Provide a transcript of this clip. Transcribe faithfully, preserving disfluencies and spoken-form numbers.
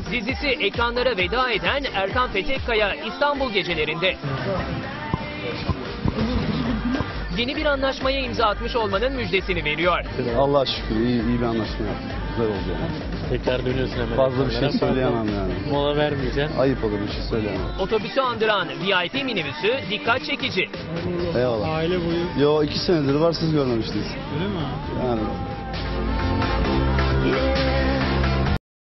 Dizisi ekranlara veda eden Erkan Petekkaya İstanbul gecelerinde. Yeni bir anlaşmaya imza atmış olmanın müjdesini veriyor. Allah'a şükür iyi, iyi bir anlaşma yaptık. Güzel oldu yani. Tekrar dönüyorsun hemen. Fazla bir şey ekranlara. söyleyemem yani. Mola vermeyeceksin. Ayıp olur bir şey söyleyemem. Otobüsü andıran V I P minibüsü dikkat çekici. Eyvallah. Aile boyu. Yo iki senedir var siz görmemiştiniz. Öyle mi? Yani